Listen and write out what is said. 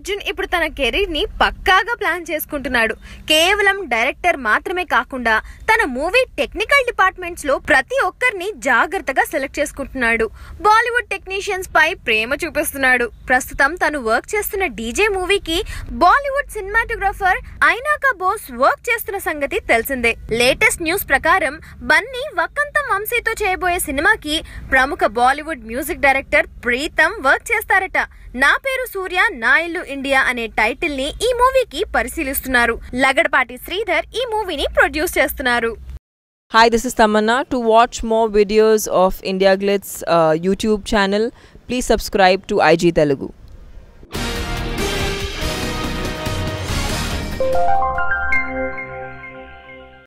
అర్జున్ ఇప్పుడు తన కెరీర్ ని పక్కాగా ప్లాన్ చేసుకుంటున్నాడు. కేవలం డైరెక్టర్ మాత్రమే కాకుండా తన మూవీ టెక్నికల్ డిపార్ట్మెంట్స్ లో ప్రతి ఒక్కరిని జాగ్రత్తగా సెలెక్ట్ చేసుకుంటున్నాడు. బాలీవుడ్ టెక్నీషియన్స్ పై ప్రేమ చూపిస్తున్నాడు. ప్రస్తుతం తను వర్క్ చేస్తున్న డీజే మూవీకి బాలీవుడ్ సినిమాటోగ్రాఫర్ ఐనాకా బోస్ వర్క్ చేస్తున్న సంగతి తెలిసిందే. లేటెస్ట్ న్యూస్ ప్రకారం బన్నీ వక్కంతం వంశీతో చేయబోయే సినిమాకి ప్రముఖ Bollywood music director Pritam work చేస్తారట. నా పేరు సూర్య నా ఇల్లు ఇండియా అనే టైటిల్ ని ఈ మూవీకి పరిశీలిస్తున్నారు. లగడపాటి శ్రీధర్ ఈ మూవీని ప్రొడ్యూస్ చేస్తున్నారు. Hi, this is Tamanna. To watch more videos of India Glitz YouTube channel, please subscribe to IG Telugu.